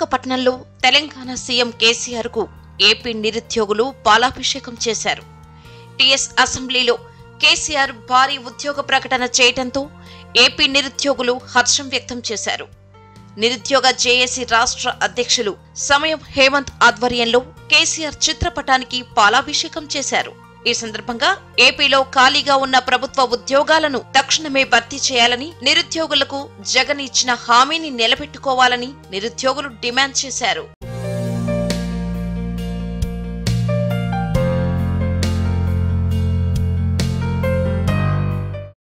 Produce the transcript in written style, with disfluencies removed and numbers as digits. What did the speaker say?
విశాఖపట్నంలో తెలంగాణ సీఎం కేసీఆర్ కు ఏపీ నిరుద్యోగులు పాలాభిషేకం చేశారు. టీఎస్ అసెంబ్లీలో కేసీఆర్ భారీ ఉద్యోగ ప్రకటన చేయడంతో ఏపీ నిరుద్యోగులు హర్షం వ్యక్తం చేశారు. నిరుద్యోగ జేఏసీ రాష్ట్ర అధ్యక్షులు సమయం హేమంత్ ఆధ్వర్యంలో కేసీఆర్ చిత్రపటానికి పాలాభిషేకం చేశారు. ఈ సందర్భంగా ఏపీలో ఖాళీగా ఉన్న ప్రభుత్వ ఉద్యోగాలను తక్షణమే భర్తీ చేయాలని, నిరుద్యోగులకు జగన్ ఇచ్చిన హామీని నిలబెట్టుకోవాలని నిరుద్యోగులు డిమాండ్ చేశారు.